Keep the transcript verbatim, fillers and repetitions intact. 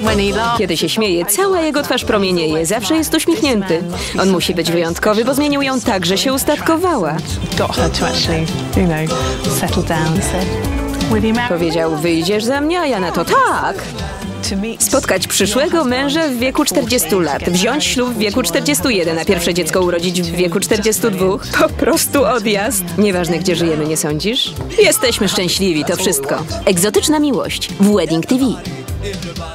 Kiedy się śmieje, cała jego twarz promienieje. Zawsze jest uśmiechnięty. On musi być wyjątkowy, bo zmienił ją tak, że się ustatkowała. Powiedział, wyjdziesz za mnie, a ja na to tak. Spotkać przyszłego męża w wieku czterdziestu lat, wziąć ślub w wieku czterdziestu jeden, a pierwsze dziecko urodzić w wieku czterdziestu dwóch. Po prostu odjazd. Nieważne, gdzie żyjemy, nie sądzisz? Jesteśmy szczęśliwi, to wszystko. Egzotyczna miłość w Wedding T V.